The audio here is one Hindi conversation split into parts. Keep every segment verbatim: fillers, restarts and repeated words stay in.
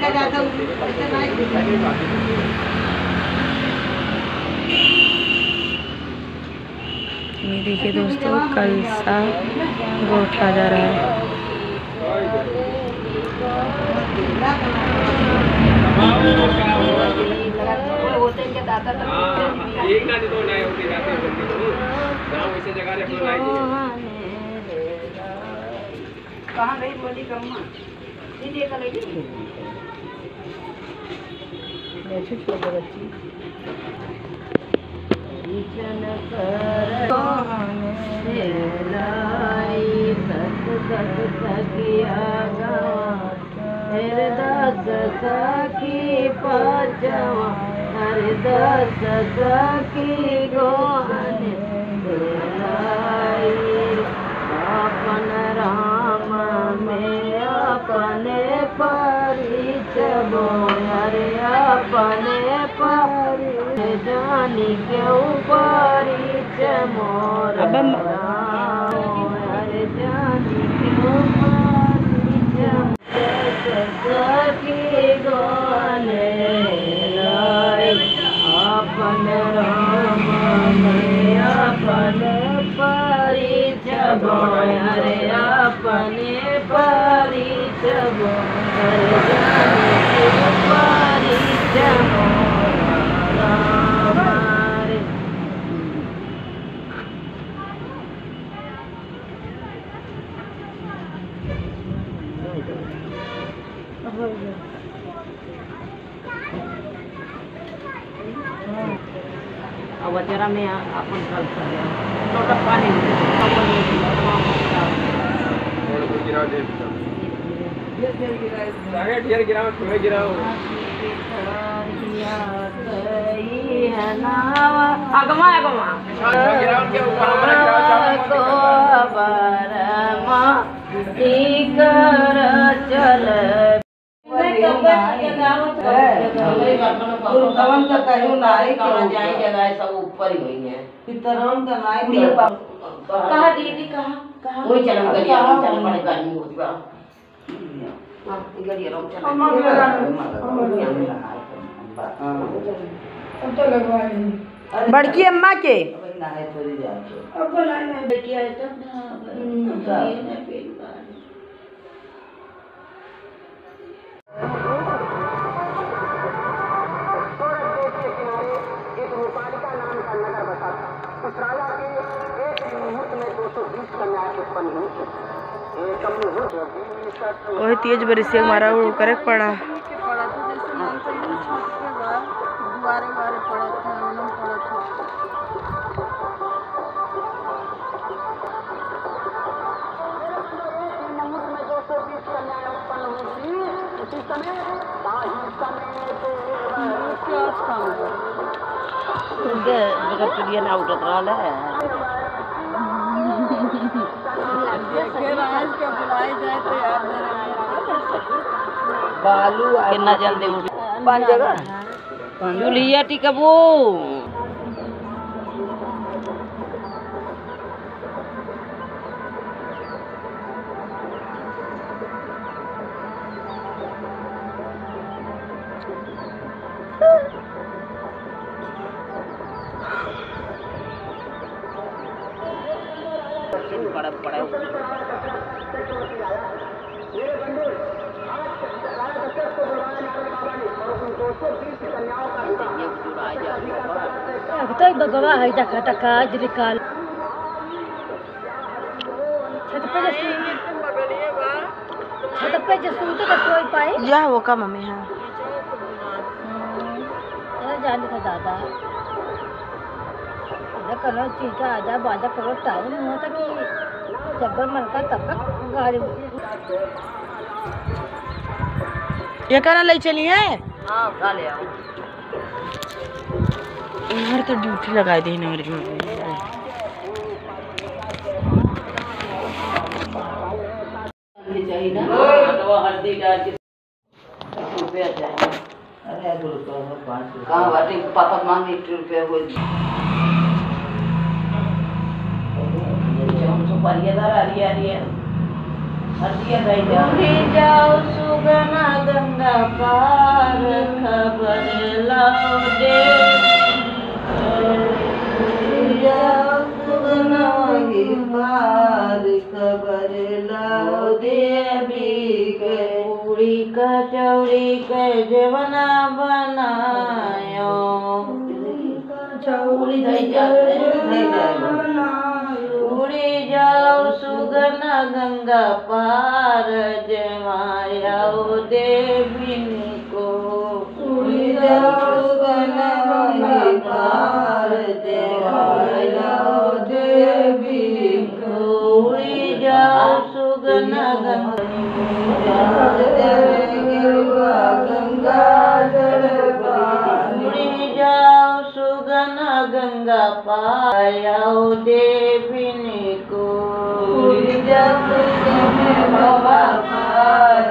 ये देखिए दोस्तों, कलसा गोठा जा रहा है। कहाँ गई बोली कम्मा देखा लगी सखी पचवा हरे दस सखी गोहन अपन राम में अपने परिचय अरे अपने परिचय जानी क्यों परिचय मोर अरे जानी क्यों परिचय सखी गोने अपन राम में अपने परिचय अरे अपने परिचय अरे जाने परिचय अब जरा में अपन कल कर लोटा पानी अगमा अगमा चल गुरुतवन का कहूं नाई कहां जाए जगह सब ऊपर ही हुई है पितरन का नाई कहां दीदी कहां कहां वही चलम गलिया चल पड़े गर्मी होती बा हां गलिया रोम चल हम तो लगवाई बड़की अम्मा के नाई थोड़ी जाए अब बनाना बेटिया है तब ना ये ना पेट का वही तेज बारिश से हमारा वो करे पड़ा चिड़िया ना उठत रहा है बालू कितना जल्दी उठ पांच जगह जूलिया टिकबू बड़ा बड़ा तो बगवा है टका टका निकाल छत पे छत पे जसूं तो कोई पाए जा वो का मम्मी है अरे जाने का दादा इधर करो चीका आजा बाजा करो टाइम होता कि जब्बर मन का तब तक गाड़ी ये कहना ले चली है हां उठा ले आओ इधर तो ड्यूटी लगा दी ना मेरी चाहिए ना तो हल्दी डाल के रुपया चाहिए अरे बोलो तो पाँच कहाँ बाटी पापा मांगे एक रुपया हो सुपारियादार आ रही आ रही है हल्दिया जाओ सुगना गंगा का कचौड़ी के जवना बनायो कचौड़ी उड़ी जाओ सुगना गंगा पार जमायाओ देविन को उड़ी जाओ सुगना गंगा पार जमायाओ देवी को उड़ी जाओ सुगना गंगा गंगा उड़ी जाओ सुगना गंगा पायाओ देविन को उड़ी जाओ बाबा पार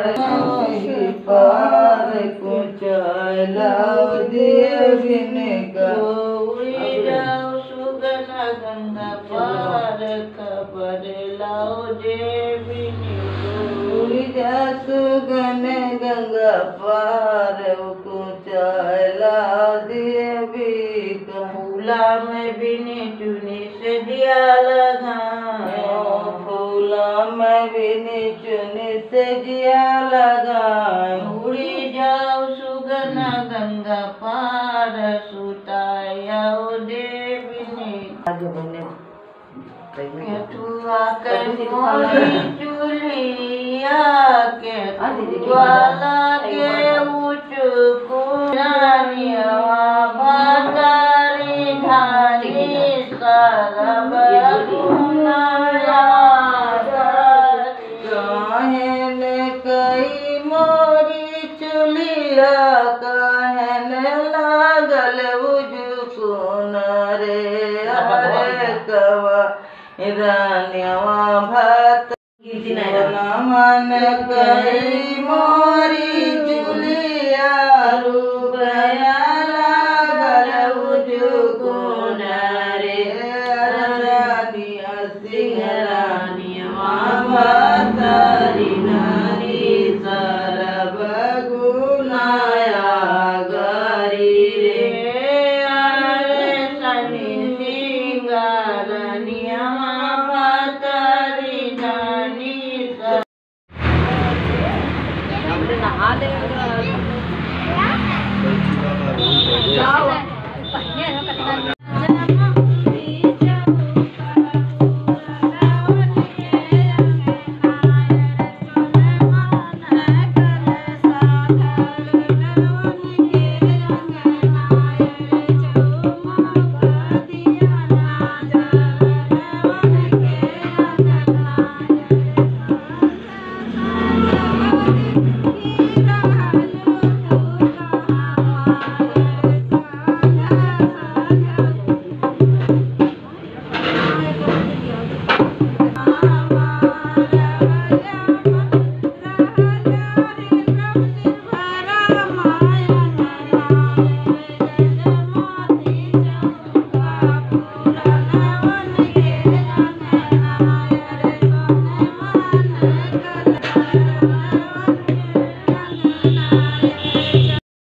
पार को चलाओ देविन को उड़ी जाओ सुगना गंगा पार खबर लाओ देविन को उड़ी जाओ सुगन गंगा पार को चलाओ देवी का फूला में बिनी चुनी से दिया लगाओ फूला में बिनी चुनी से दिया लगाओ उड़ी जाओ सुगना गंगा पार सुतायाओ देविनी केतुआ के मोरी चुलिया के ज्वाला के ऊँचू को रानियावा बातारी धानी सरब कहन कई मोरी चुलिया कहन लागल उजुकुन रे अरे कवा रानियावा भात मन कई मोरी चुलिया रूपया लागल उजुकुन रे रानिया सिंह रानियावा भातारी नारी सरब गुनाया गरी रे अरे सनी सिंगारनिया भातारी नानी नहा ले पहले